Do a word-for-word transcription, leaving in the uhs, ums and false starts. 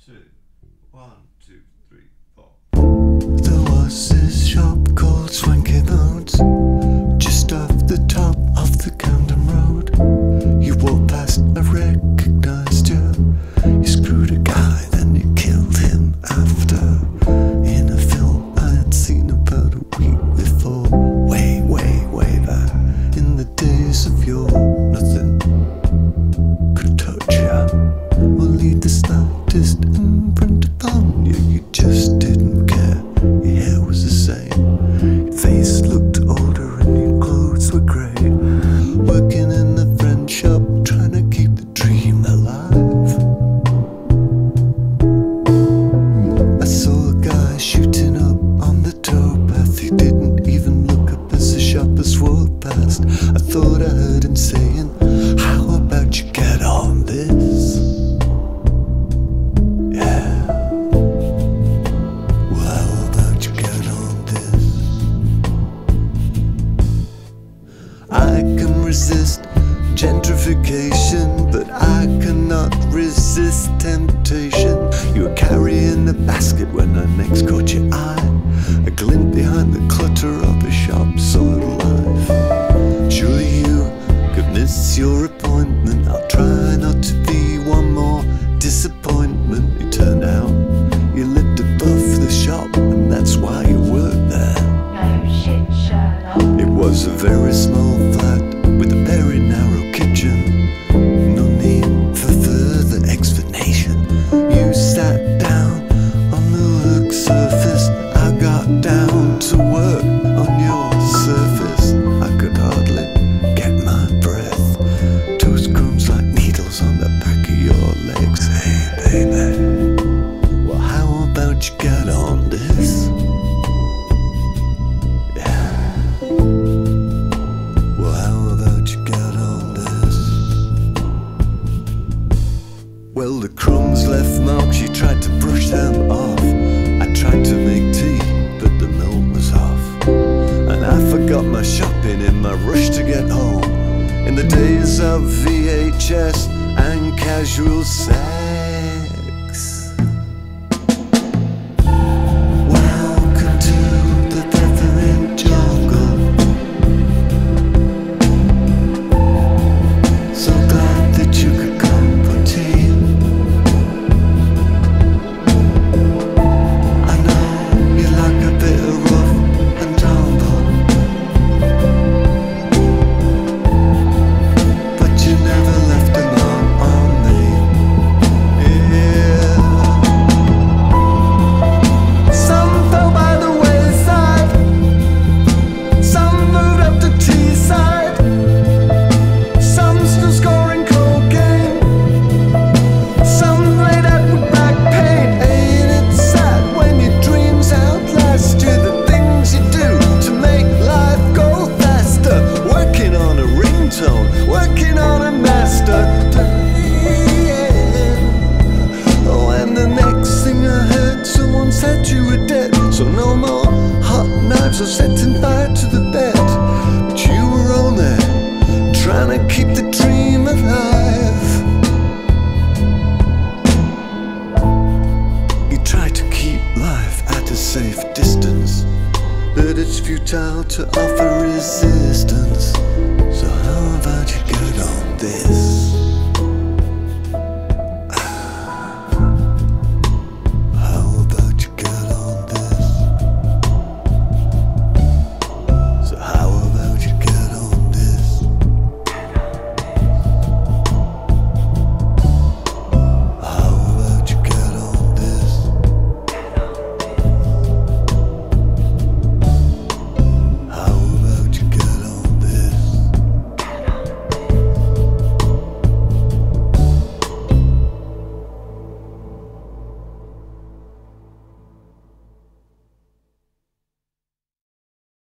two. One, two, three, four. There was this shop called Swanky Modes, just off the top of the Camden Road. You walked past, I recognised you. You screwed a guy, then you killed him after. In a film I had seen about a week before. Way, way, way back in the days of yore. Nothing could touch you or leave the slightest imprint upon you. You just didn't care. Your hair was the same. Your face looked older and your clothes were grey. Working in the friend shop, trying to keep the dream alive. I saw a guy shooting up on the towpath. He didn't even look up as the shoppers walked past. I thought I heard him saying, how about you get on this? Yeah. Well, how about you get on this? I can resist gentrification, but I cannot resist temptation. You were carrying the basket when I next caught your eye. A glint behind the clutter of a shop so alive. Surely you could miss your appointment. I'll try not to be one more disappointment. It turned out you lived above the shop, and that's why you worked there. No shit, Sherlock. It was a very small flat with a very narrow kitchen. No need for further explanation. You sat down on the work surface. I got down to work on your surface. I could hardly get my breath. Toast crumbs like needles on the back of your legs. Hey baby, well how about you get on this? Yeah. Well how about you get on this? Well the crumbs left marks, you tried to brush them off. I tried to make tea, but the milk was off. And I forgot my shopping in my rush to get home. In the days of V H S and casual sex. Welcome to the peppermint jungle. So glad that you could come for tea. I know you like a bit of rough and tumble, but you never left a mark on me. Yeah. Some fell by the wayside, some moved up to Teesside, some still scoring cocaine, some laid out with back pain. Ain't it sad when your dreams outlast you? The things you do to make life go faster. Working on a ringtone, working on a master. Oh, and the next thing I heard, someone said you were dead. So no more hot knives or setting fire to the bed. But you were on there, trying to keep the dream alive. You try to keep life at a safe distance, but it's futile to offer resistance. So how about you get on this?